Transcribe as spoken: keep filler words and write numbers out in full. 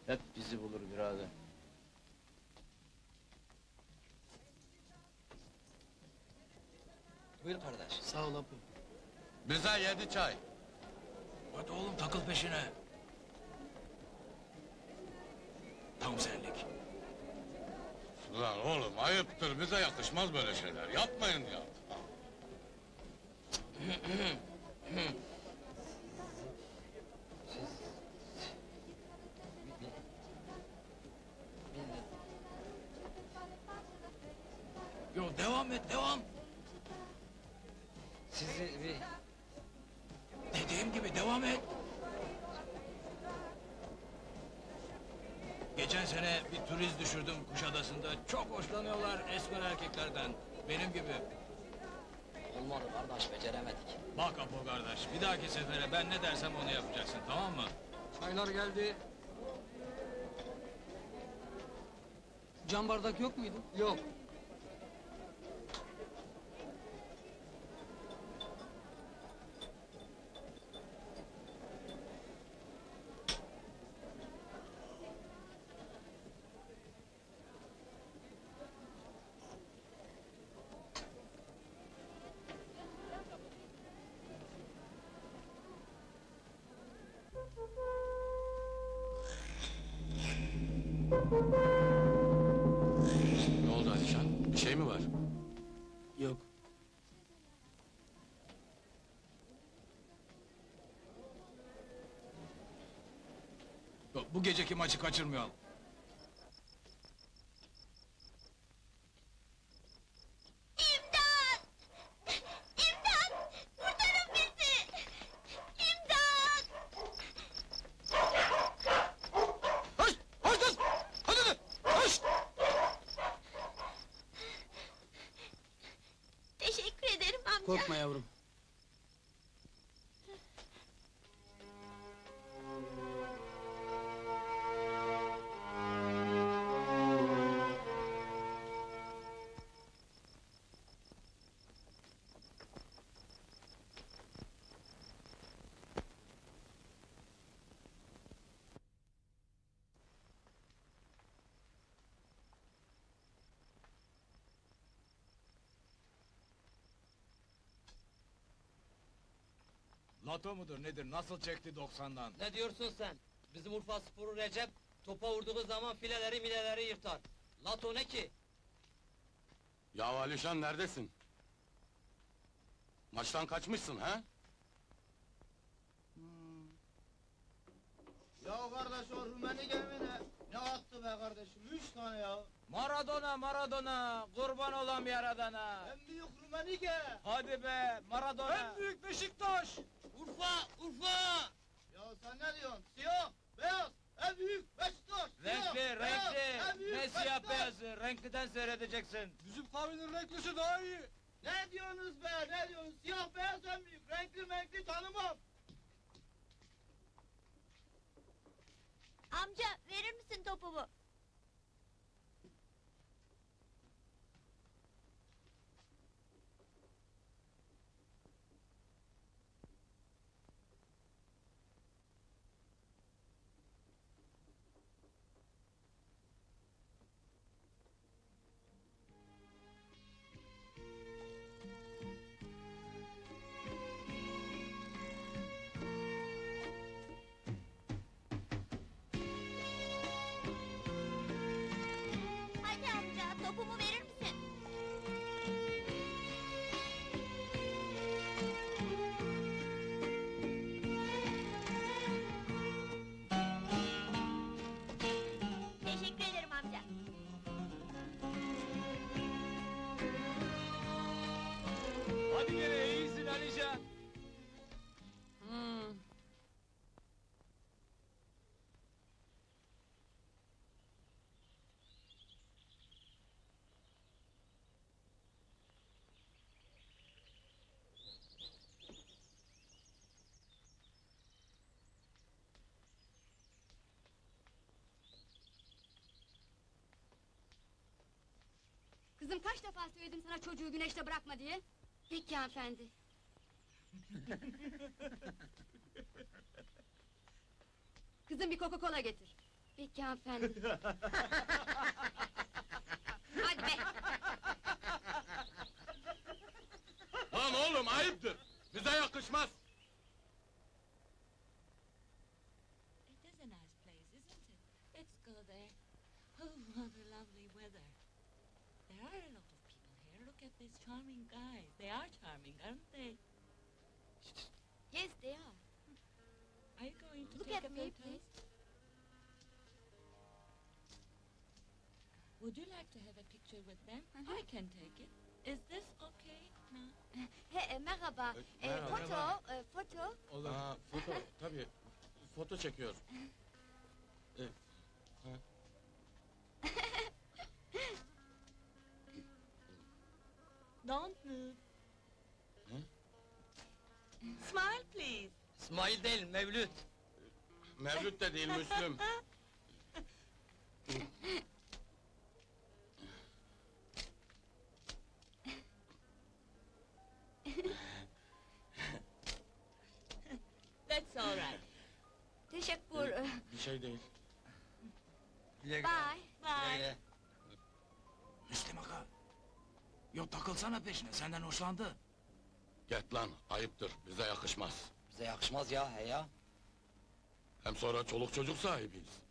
Hep bizi bulur birader. Buyur kardeş. Sağ ol abi. Bize yedi çay. Hadi oğlum takıl peşine. Tam senlik. Ulan oğlum ayıptır, bize yakışmaz böyle şeyler. Yapmayın ya. Yo devam et devam. Sizi bir... Dediğim gibi devam et. Geçen sene bir turist düşürdüm Kuşadası'nda. Çok hoşlanıyorlar esmer erkeklerden. Benim gibi. Olmadı kardeş, beceremedik. Bak Apo kardeş, bir dahaki sefere ben ne dersem onu yapacaksın, tamam mı? Çaylar geldi. Cam bardak yok muydu? Yok. Ne oldu Alişan? Bir şey mi var? Yok. Bu geceki maçı kaçırmayalım. İmdat! İmdat! Kurtarın bizi! İmdat! Hoş! Hoş kız! Hadi hadi! Hoş! Teşekkür ederim amca. Korkma yavrum. Lato mudur nedir, nasıl çekti doksandan? Ne diyorsun sen? Bizim Urfa Sporu Recep, topa vurduğu zaman fileleri mileleri yırtar. Lato ne ki? Ya Alişan neredesin? Maçtan kaçmışsın ha? Ya kardeş o Rumeni gemine ne attı be kardeşim? Üç tane ya. Maradona, Maradona! Kurban olam yaradana! En büyük Rumeni ge. Hadi be, Maradona! büyük Beşiktaş. Urfa, Urfa! Ya sen ne diyorsun? Siyah, beyaz, en büyük Beşiktaş. Siyah, Renkli, beyaz, renkli! en büyük Ne siyah Beşiktaş. beyazı, renkliden seyredeceksin! Bizim kahvenin renklisi daha iyi. Ne diyorsunuz be, ne diyorsunuz? Siyah, beyaz en büyük. Renkli renkli tanımam. Amca verir misin topumu? Hadi amca topumu verir misin? Teşekkür ederim amca. Hadi gene iyisin Alişan! Hmm. Kızım kaç defa söyledim sana çocuğu güneşte bırakma diye? Peki hanımefendi. Kızım bir Coca-Cola getir. Peki hanımefendi. Hadi be. Lan oğlum ayıptır. Bize yakışmaz. It is a nice place, isn't it? Let's go there. Oh, what a lovely weather. There are a lot of people here. Look at these charming guys. They are charming, aren't they? Yes, they are. Are you going to Look take at a me, photo? please. Would you like to have a picture with them? Mhm. I can take it. Is this okay? No. He, e, merhaba. E, merhaba. foto, e, foto. Olur. Aa, foto tabii. Foto çekiyor. Ee, ha. Don't move. Hı? Smile, please. İsmail değil, Mevlüt. Mevlüt de değil Müslüm. That's all right. Teşekkür. e, Bir şey değil. Güle güle. Bye. Bye. Güle. Müslüm Aga. Yok takılsana peşine, senden hoşlandı. Git lan ayıptır. Bize yakışmaz. Bize yakışmaz ya, he ya. Hem sonra çoluk çocuk sahibiyiz.